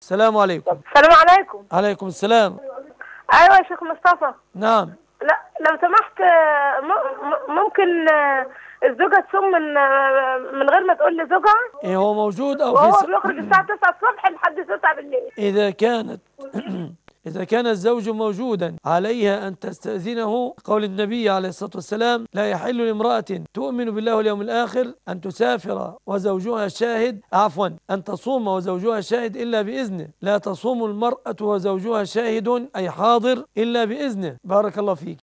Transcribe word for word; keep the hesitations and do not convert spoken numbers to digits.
السلام عليكم. السلام عليكم. عليكم السلام. ايوه يا شيخ مصطفى. نعم. لا لو سمحت، م- م- ممكن آه، الزوجه تصوم من آه، من غير ما تقول لزوجها، إيه هو موجود أو في وهو س... بيخرج الساعه تسعة الصبح لحد تسعة بالليل. إذا كانت إذا كان الزوج موجودا عليها أن تستأذنه. قول النبي عليه الصلاة والسلام: لا يحل لامرأة تؤمن بالله واليوم الآخر أن تسافر وزوجها شاهد عفوا أن تصوم وزوجها شاهد إلا بإذنه. لا تصوم المرأة وزوجها شاهد أي حاضر إلا بإذنه. بارك الله فيك.